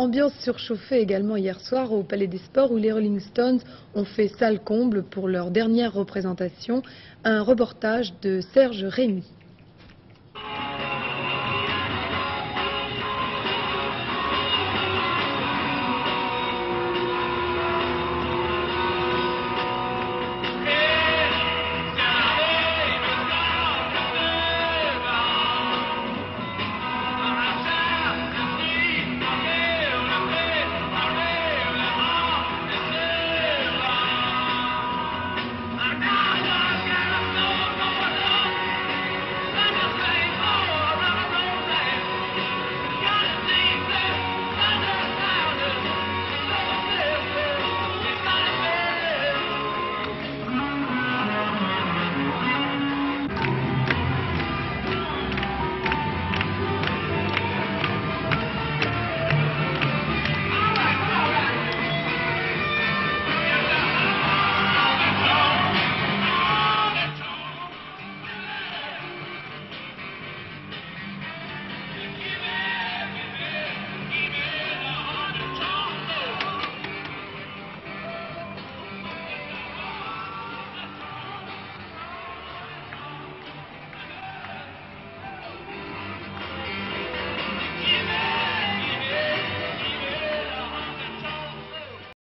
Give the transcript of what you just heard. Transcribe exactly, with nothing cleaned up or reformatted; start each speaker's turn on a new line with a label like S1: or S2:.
S1: Ambiance surchauffée également hier soir au Palais des Sports où les Rolling Stones ont fait salle comble pour leur dernière représentation. Un reportage de Serge Rémy.